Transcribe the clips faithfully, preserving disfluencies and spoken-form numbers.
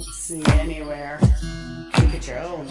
Sing anywhere. Make it your own.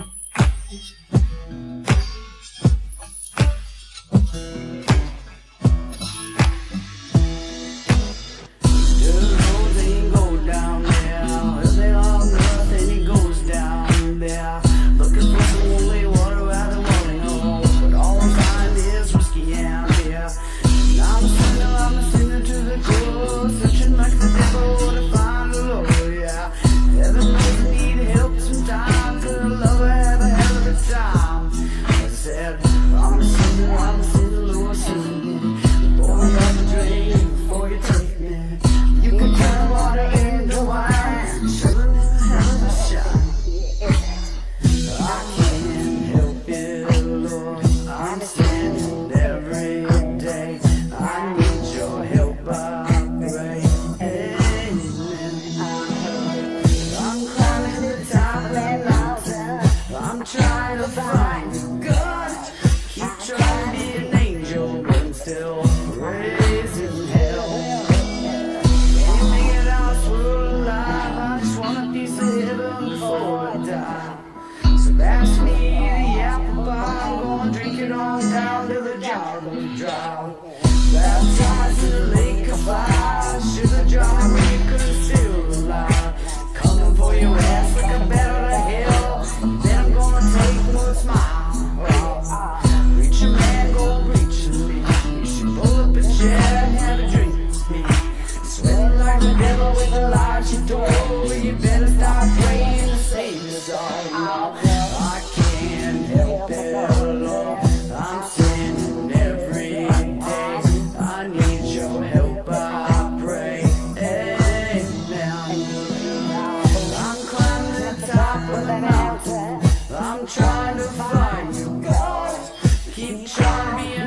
Trying to find you, God. Keep trying to be an angel, but I'm still raising hell. Anything in our world alive, I just want a piece of heaven before I die. So pass me the apple pie, I'm gonna drink it on down till the jar goes dry. Baptized in the lake of fire, sugar jar where you couldn't still alive. Coming for your ass like a bat out of hell. Then I'm gonna take one smile. Oh, preacher man, go preach to me. You should pull up a chair and have a drink with me. Sweating like the devil with the lights you door. You better start praying to save us all. No, I can't help it, Lord. I'm sinning every day. I need your help, I pray. I'm trying to find you, God. Keep trying to be